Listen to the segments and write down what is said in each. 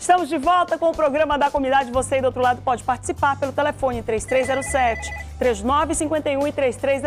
Estamos de volta com o programa da comunidade. Você aí do outro lado pode participar pelo telefone 3307-3951 e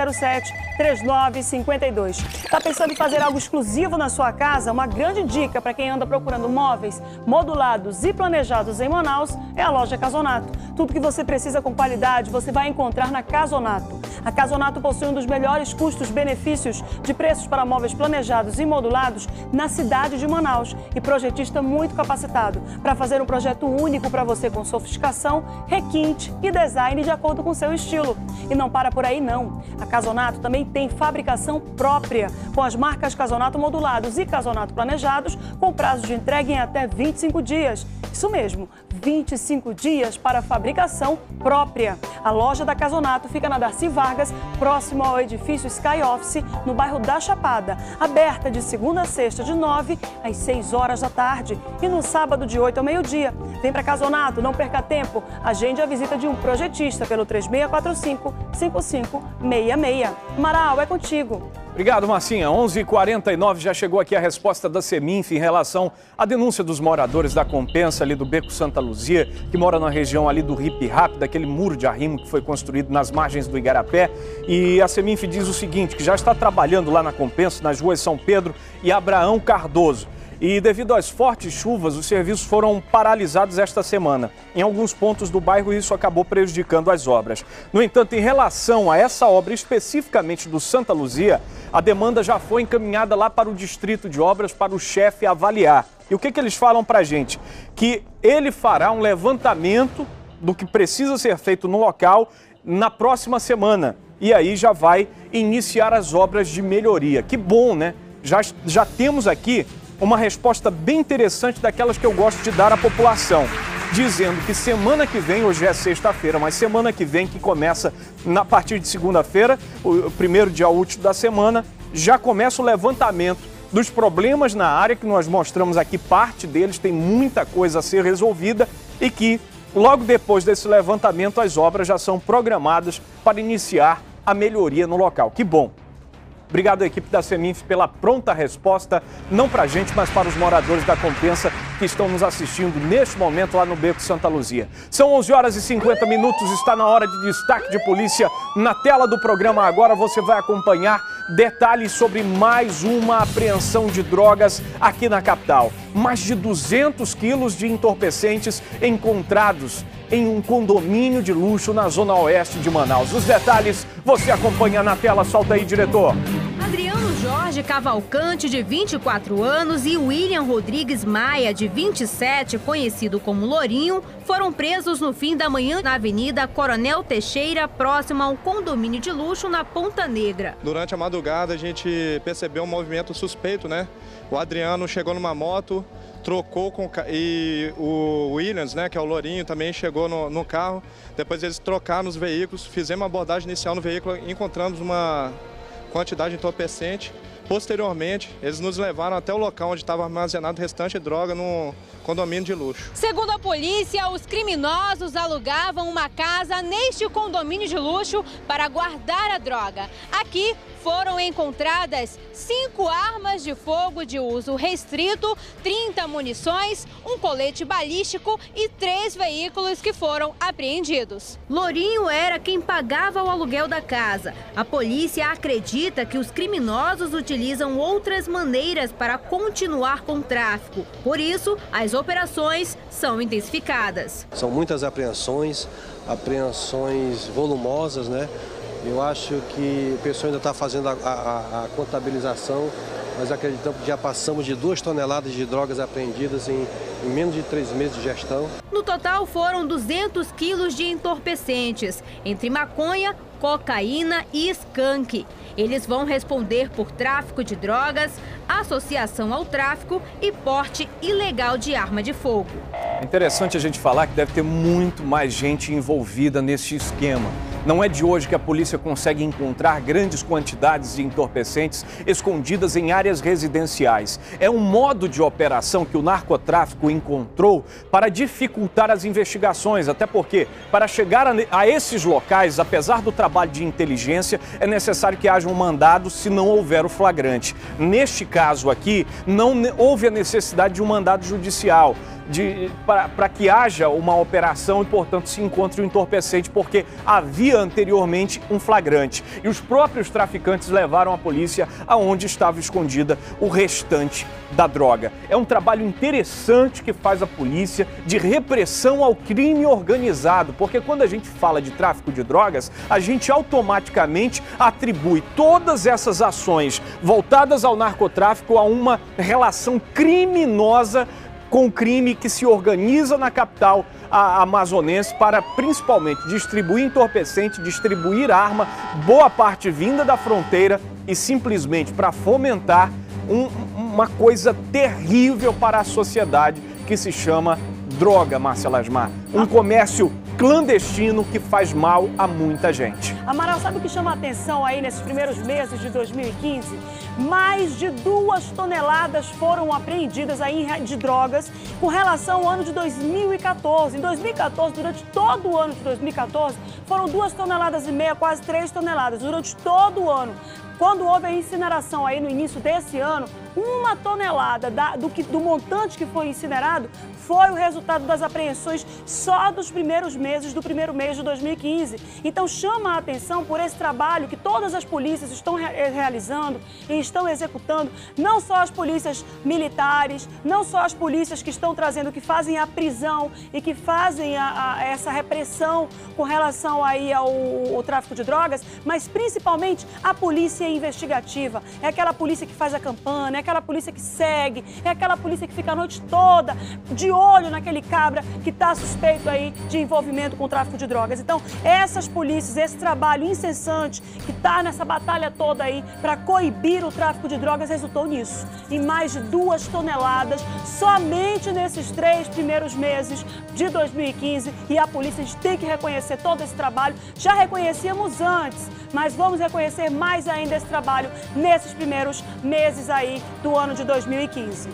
3307-3952. Está pensando em fazer algo exclusivo na sua casa? Uma grande dica para quem anda procurando móveis modulados e planejados em Manaus é a loja Casonato. Tudo que você precisa com qualidade você vai encontrar na Casonato. A Casonato possui um dos melhores custos-benefícios de preços para móveis planejados e modulados na cidade de Manaus e projetista muito capacitado para fazer um projeto único para você com sofisticação, requinte e design de acordo com seu estilo. E não para por aí não. A Casonato também tem fabricação própria com as marcas Casonato modulados e Casonato planejados com prazo de entrega em até 25 dias. Isso mesmo, 25 dias para fabricação própria. A loja da Casonato fica na Darcy Vargas, próximo ao edifício Sky Office, no bairro da Chapada. Aberta de segunda a sexta, de 9 às 6 horas da tarde e no sábado de 8 ao meio-dia. Vem para Casonato, não perca tempo. Agende a visita de um projetista pelo 3645-5566. Amaral, é contigo. Obrigado, Marcinha. 11h49, já chegou aqui a resposta da Seminf em relação à denúncia dos moradores da Compensa ali do Beco Santa Luzia, que mora na região ali do Hip Rap, daquele muro de arrimo que foi construído nas margens do Igarapé. E a Seminf diz o seguinte, que já está trabalhando lá na Compensa, nas ruas São Pedro e Abraão Cardoso. E devido às fortes chuvas, os serviços foram paralisados esta semana. Em alguns pontos do bairro, isso acabou prejudicando as obras. No entanto, em relação a essa obra, especificamente do Santa Luzia, a demanda já foi encaminhada lá para o Distrito de Obras, para o chefe avaliar. E o que eles falam para a gente? Que ele fará um levantamento do que precisa ser feito no local na próxima semana. E aí já vai iniciar as obras de melhoria. Que bom, né? Já temos aqui uma resposta bem interessante daquelas que eu gosto de dar à população, dizendo que semana que vem, hoje é sexta-feira, mas semana que vem, que começa a partir de segunda-feira, o primeiro dia útil da semana, já começa o levantamento dos problemas na área, que nós mostramos aqui parte deles, tem muita coisa a ser resolvida e que logo depois desse levantamento as obras já são programadas para iniciar a melhoria no local. Que bom! Obrigado à equipe da Seminf pela pronta resposta, não para a gente, mas para os moradores da Compensa que estão nos assistindo neste momento lá no Beco Santa Luzia. São 11h50, está na hora de destaque de polícia. Na tela do programa agora você vai acompanhar detalhes sobre mais uma apreensão de drogas aqui na capital. Mais de 200 quilos de entorpecentes encontrados em um condomínio de luxo na zona oeste de Manaus. Os detalhes você acompanha na tela. Solta aí, diretor. Adriano Jorge Cavalcante, de 24 anos, e William Rodrigues Maia, de 27, conhecido como Lourinho, foram presos no fim da manhã na Avenida Coronel Teixeira, próximo a um condomínio de luxo na Ponta Negra. Durante a madrugada a gente percebeu um movimento suspeito, né? O Adriano chegou numa moto, trocou e o Williams, né, que é o Lourinho, também chegou no carro. Depois eles trocaram os veículos, fizemos uma abordagem inicial no veículo, encontramos uma quantidade de entorpecente. Posteriormente, eles nos levaram até o local onde estava armazenado o restante de droga no condomínio de luxo. Segundo a polícia, os criminosos alugavam uma casa neste condomínio de luxo para guardar a droga. Aqui foram encontradas 5 armas de fogo de uso restrito, 30 munições, um colete balístico e 3 veículos que foram apreendidos. Lourinho era quem pagava o aluguel da casa. A polícia acredita que os criminosos utilizam outras maneiras para continuar com o tráfico. Por isso, as operações são intensificadas. São muitas apreensões volumosas, né? Eu acho que o pessoal ainda está fazendo a contabilização, mas acreditamos que já passamos de 2 toneladas de drogas apreendidas em menos de 3 meses de gestão. No total foram 200 quilos de entorpecentes, entre maconha, cocaína e skunk. Eles vão responder por tráfico de drogas, associação ao tráfico e porte ilegal de arma de fogo. É interessante a gente falar que deve ter muito mais gente envolvida nesse esquema. Não é de hoje que a polícia consegue encontrar grandes quantidades de entorpecentes escondidas em áreas residenciais. É um modo de operação que o narcotráfico encontrou para dificultar as investigações, até porque, para chegar a esses locais, apesar do trabalho de inteligência, é necessário que haja um mandado se não houver o flagrante. Neste caso aqui, não houve a necessidade de um mandado judicial para que haja uma operação e, portanto, se encontre o entorpecente, porque havia anteriormente um flagrante. E os próprios traficantes levaram a polícia aonde estava escondida o restante da droga. É um trabalho interessante que faz a polícia de repressão ao crime organizado, porque quando a gente fala de tráfico de drogas, a gente automaticamente atribui todas essas ações voltadas ao narcotráfico a uma relação criminosa com o crime que se organiza na capital amazonense para principalmente distribuir entorpecente, distribuir arma, boa parte vinda da fronteira e simplesmente para fomentar uma coisa terrível para a sociedade que se chama droga, Márcia Lasmar. Um comércio clandestino que faz mal a muita gente. Amaral, sabe o que chama a atenção aí nesses primeiros meses de 2015? Mais de 2 toneladas foram apreendidas aí de drogas com relação ao ano de 2014. Em 2014, durante todo o ano de 2014, foram 2,5 toneladas, quase 3 toneladas, durante todo o ano. Quando houve a incineração aí no início desse ano, 1 tonelada do montante que foi incinerado foi o resultado das apreensões só dos primeiros meses do primeiro mês de 2015. Então chama a atenção por esse trabalho que todas as polícias estão realizando e estão executando, não só as polícias militares, não só as polícias que estão trazendo, que fazem a prisão e que fazem essa repressão com relação aí ao tráfico de drogas, mas principalmente a polícia investigativa. É aquela polícia que faz a campana, é aquela polícia que segue, é aquela polícia que fica a noite toda de olho naquele cabra que está suspeito aí de envolvimento com o tráfico de drogas. Então, essas polícias, esse trabalho incessante que está nessa batalha toda aí para coibir o tráfico de drogas resultou nisso. Em mais de 2 toneladas somente nesses 3 primeiros meses de 2015. E a polícia, a gente tem que reconhecer todo esse trabalho. Já reconhecíamos antes, mas vamos reconhecer mais ainda esse trabalho nesses primeiros meses aí do ano de 2015.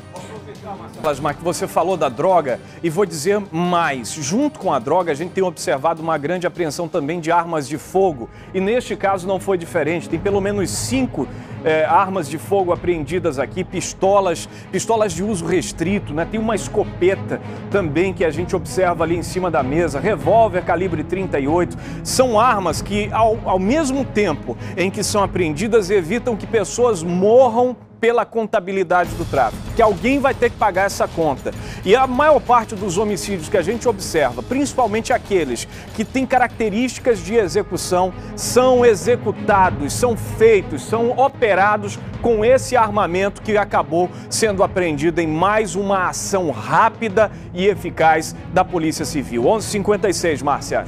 Lasmar, que você falou da droga, e vou dizer mais, junto com a droga a gente tem observado uma grande apreensão também de armas de fogo, e neste caso não foi diferente, tem pelo menos 5 armas de fogo apreendidas aqui, pistolas de uso restrito, né? Tem uma escopeta também que a gente observa ali em cima da mesa, revólver calibre 38, são armas que ao mesmo tempo em que são apreendidas evitam que pessoas morram pela contabilidade do tráfico, que alguém vai ter que pagar essa conta. E a maior parte dos homicídios que a gente observa, principalmente aqueles que têm características de execução, são executados, são feitos, são operados com esse armamento que acabou sendo apreendido em mais uma ação rápida e eficaz da Polícia Civil. 11h56, Márcia.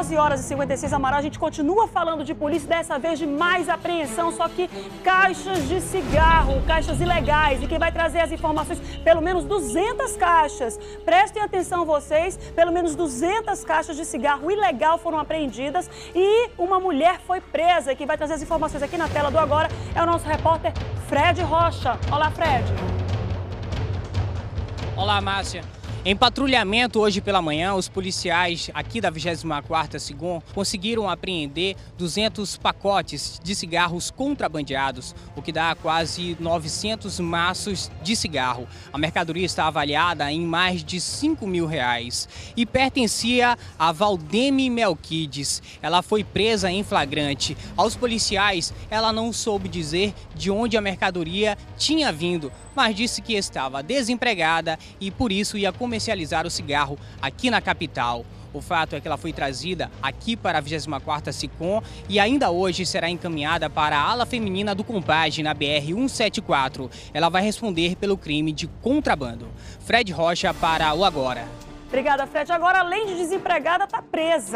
11h56, Amaral, a gente continua falando de polícia, dessa vez de mais apreensão, só que caixas de cigarro, caixas ilegais, e quem vai trazer as informações, pelo menos 200 caixas. Prestem atenção vocês, pelo menos 200 caixas de cigarro ilegal foram apreendidas e uma mulher foi presa. E quem vai trazer as informações aqui na tela do Agora é o nosso repórter Fred Rocha. Olá, Fred. Olá, Márcia. Em patrulhamento hoje pela manhã, os policiais aqui da 24ª SICOM conseguiram apreender 200 pacotes de cigarros contrabandeados, o que dá quase 900 maços de cigarro. A mercadoria está avaliada em mais de R$5 mil e pertencia a Valdeme Melquides. Ela foi presa em flagrante. Aos policiais, ela não soube dizer de onde a mercadoria tinha vindo, mas disse que estava desempregada e por isso ia comercializar o cigarro aqui na capital. O fato é que ela foi trazida aqui para a 24ª SICOM e ainda hoje será encaminhada para a ala feminina do Compage na BR-174. Ela vai responder pelo crime de contrabando. Fred Rocha para o Agora. Obrigada, Fred. Agora, além de desempregada, está presa.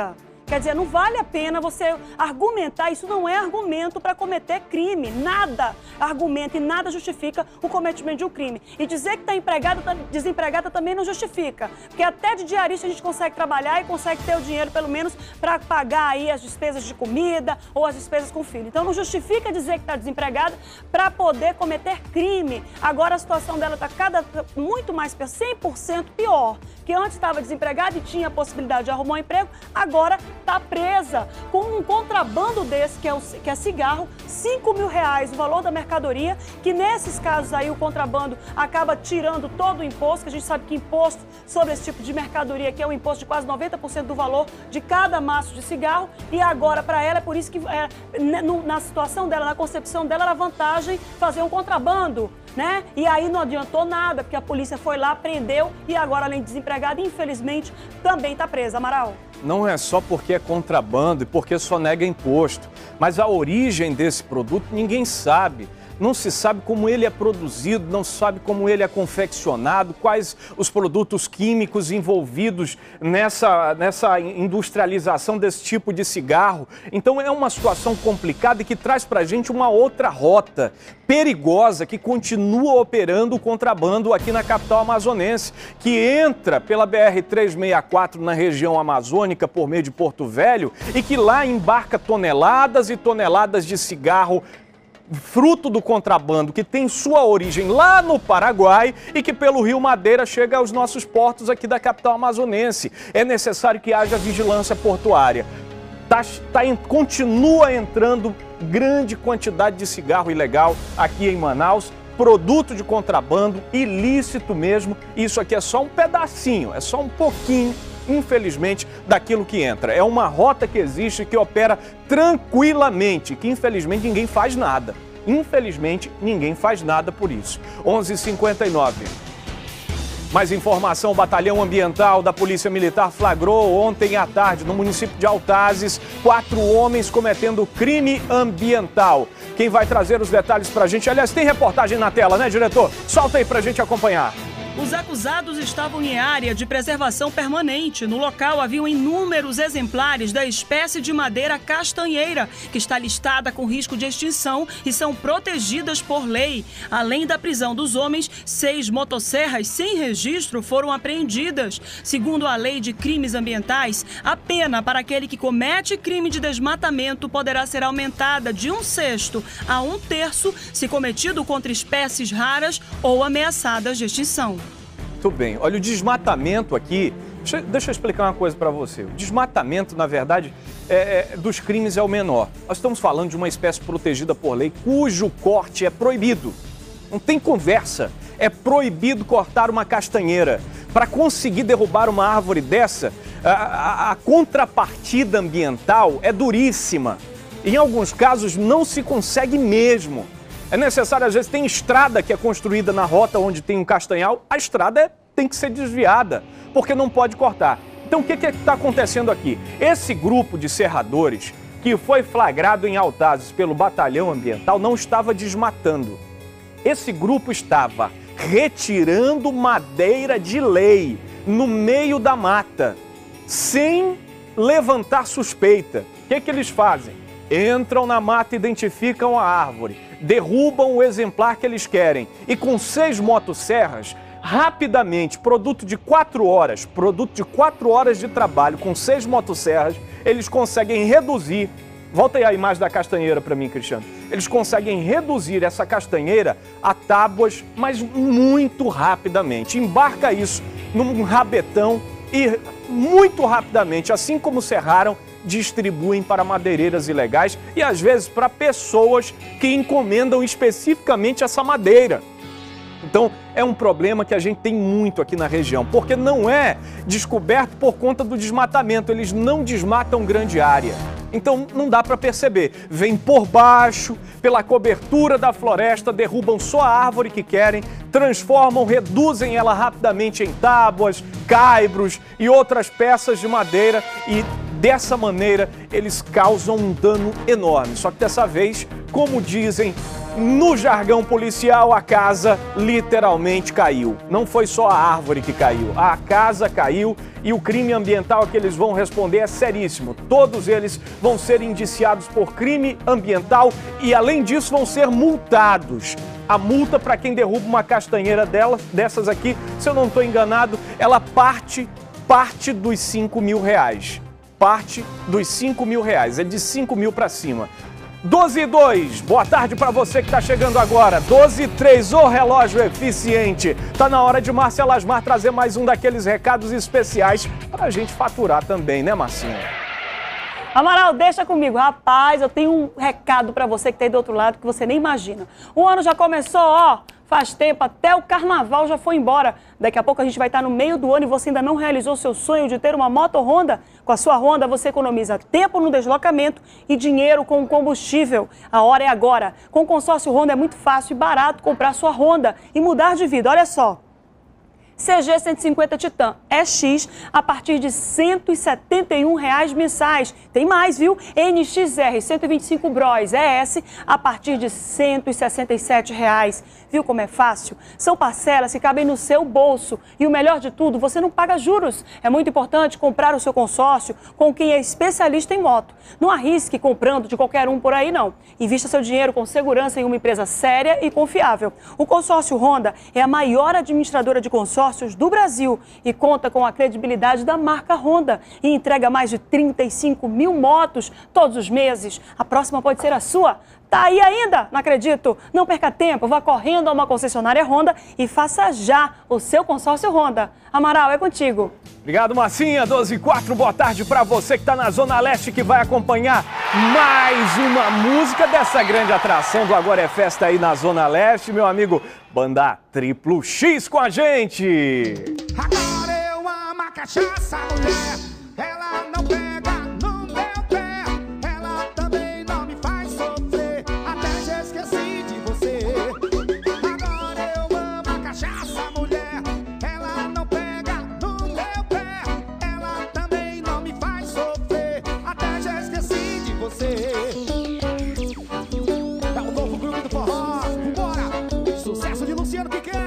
Quer dizer, não vale a pena você argumentar, isso não é argumento para cometer crime, nada argumenta e nada justifica o cometimento de um crime. E dizer que está desempregada também não justifica, porque até de diarista a gente consegue trabalhar e consegue ter o dinheiro pelo menos para pagar aí as despesas de comida ou as despesas com o filho. Então não justifica dizer que está desempregada para poder cometer crime. Agora a situação dela está muito mais 100% pior, que antes estava desempregada e tinha a possibilidade de arrumar um emprego, agora está presa com um contrabando desse, que é cigarro, R$5.000 o valor da mercadoria, que nesses casos aí o contrabando acaba tirando todo o imposto, que a gente sabe que imposto sobre esse tipo de mercadoria aqui é um imposto de quase 90% do valor de cada maço de cigarro, e agora para ela é por isso que na situação dela, na concepção dela, era vantagem fazer um contrabando, né? E aí não adiantou nada, porque a polícia foi lá, prendeu e agora, além de desempregada, infelizmente, também está presa. Amaral. Não é só porque é contrabando e porque só nega imposto, mas a origem desse produto ninguém sabe. Não se sabe como ele é produzido, não se sabe como ele é confeccionado, quais os produtos químicos envolvidos nessa industrialização desse tipo de cigarro. Então é uma situação complicada e que traz para a gente uma outra rota perigosa que continua operando o contrabando aqui na capital amazonense, que entra pela BR-364 na região amazônica por meio de Porto Velho e que lá embarca toneladas e toneladas de cigarro fruto do contrabando, que tem sua origem lá no Paraguai e que pelo Rio Madeira chega aos nossos portos aqui da capital amazonense. É necessário que haja vigilância portuária. Continua entrando grande quantidade de cigarro ilegal aqui em Manaus, produto de contrabando, ilícito mesmo. Isso aqui é só um pedacinho, é só um pouquinho, infelizmente, daquilo que entra. É uma rota que existe, que opera tranquilamente, que infelizmente ninguém faz nada. Infelizmente, ninguém faz nada por isso. 11h59. Mais informação, o Batalhão Ambiental da Polícia Militar flagrou ontem à tarde, no município de Altazes, 4 homens cometendo crime ambiental. Quem vai trazer os detalhes pra gente? Aliás, tem reportagem na tela, né, diretor? Solta aí pra gente acompanhar. Os acusados estavam em área de preservação permanente. No local haviam inúmeros exemplares da espécie de madeira castanheira, que está listada com risco de extinção e são protegidas por lei. Além da prisão dos homens, 6 motosserras sem registro foram apreendidas. Segundo a Lei de Crimes Ambientais, a pena para aquele que comete crime de desmatamento poderá ser aumentada de 1/6 a 1/3 se cometido contra espécies raras ou ameaçadas de extinção. Muito bem. Olha, o desmatamento aqui, deixa eu explicar uma coisa para você. O desmatamento, na verdade, dos crimes é o menor. Nós estamos falando de uma espécie protegida por lei cujo corte é proibido. Não tem conversa. É proibido cortar uma castanheira. Para conseguir derrubar uma árvore dessa, a contrapartida ambiental é duríssima. Em alguns casos, não se consegue mesmo. É necessário, às vezes, tem estrada que é construída na rota onde tem um castanhal, a estrada tem que ser desviada, porque não pode cortar. Então, o que está acontecendo aqui? Esse grupo de serradores, que foi flagrado em Altazes pelo Batalhão Ambiental, não estava desmatando. Esse grupo estava retirando madeira de lei no meio da mata, sem levantar suspeita. O que eles fazem? Entram na mata, identificam a árvore, derrubam o exemplar que eles querem e com 6 motosserras, rapidamente, produto de 4 horas de trabalho, com 6 motosserras, eles conseguem reduzir, volta aí a imagem da castanheira para mim, Cristiano, eles conseguem reduzir essa castanheira a tábuas, mas muito rapidamente. Embarca isso num rabetão e muito rapidamente, assim como serraram, distribuem para madeireiras ilegais e às vezes para pessoas que encomendam especificamente essa madeira. Então é um problema que a gente tem muito aqui na região, porque não é descoberto por conta do desmatamento, eles não desmatam grande área. Então não dá para perceber, vem por baixo, pela cobertura da floresta, derrubam só a árvore que querem, transformam, reduzem ela rapidamente em tábuas, caibros e outras peças de madeira e dessa maneira eles causam um dano enorme. Só que dessa vez, como dizem No jargão policial, a casa literalmente caiu. Não foi só a árvore que caiu, a casa caiu e o crime ambiental que eles vão responder é seríssimo. Todos eles vão ser indiciados por crime ambiental e, além disso, vão ser multados. A multa para quem derruba uma castanheira dessas aqui, se eu não estou enganado, ela parte dos 5 mil reais. Parte dos 5 mil reais, é de 5 mil para cima. 12:02, boa tarde para você que está chegando agora. 12:03, o relógio eficiente. Tá na hora de Márcia Lasmar trazer mais um daqueles recados especiais para a gente faturar também, né, Marcinha? Amaral, deixa comigo. Rapaz, eu tenho um recado para você que está aí do outro lado que você nem imagina. O ano já começou, ó. Faz tempo, até o carnaval já foi embora. Daqui a pouco a gente vai estar no meio do ano e você ainda não realizou seu sonho de ter uma moto Honda? Com a sua Honda você economiza tempo no deslocamento e dinheiro com o combustível. A hora é agora. Com o consórcio Honda é muito fácil e barato comprar sua Honda e mudar de vida. Olha só. CG 150 Titan EX a partir de R$ 171 mensais. Tem mais, viu? NXR 125 Bros ES a partir de R$ 167. Viu como é fácil? São parcelas que cabem no seu bolso. E o melhor de tudo, você não paga juros. É muito importante comprar o seu consórcio com quem é especialista em moto. Não arrisque comprando de qualquer um por aí, não. Invista seu dinheiro com segurança em uma empresa séria e confiável. O consórcio Honda é a maior administradora de consórcios do Brasil e conta com a credibilidade da marca Honda e entrega mais de 35 mil motos todos os meses. A próxima pode ser a sua. Tá aí ainda? Não acredito. Não perca tempo, vá correndo a uma concessionária Honda e faça já o seu consórcio Honda. Amaral, é contigo. Obrigado, Marcinha. 12:04, boa tarde para você que está na Zona Leste que vai acompanhar mais uma música dessa grande atração do Agora é Festa aí na Zona Leste. Meu amigo, banda Triplo X com a gente. Agora eu amo a cachaça, mulher. Ela não pega no meu pé. Ela também não me faz sofrer. Até já esqueci de você. Agora eu amo a cachaça, mulher. Ela não pega no meu pé. Ela também não me faz sofrer. Até já esqueci de você. É o novo grupo do forró. Vambora! Sucesso de Luciano Quiquel.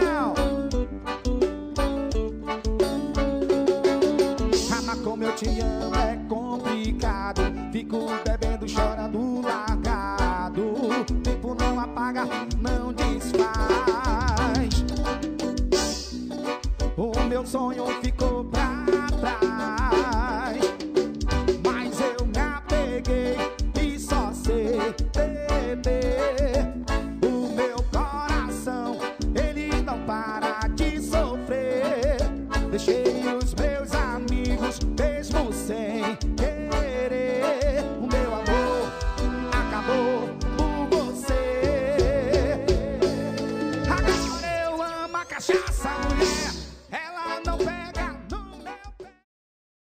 Como eu te amo é complicado. Fico bebendo, chorando, largado. O tempo não apaga, não desfaz. O meu sonho ficou pra trás. Mas eu me apeguei e só sei beber. O meu coração, ele não para de sofrer. Deixei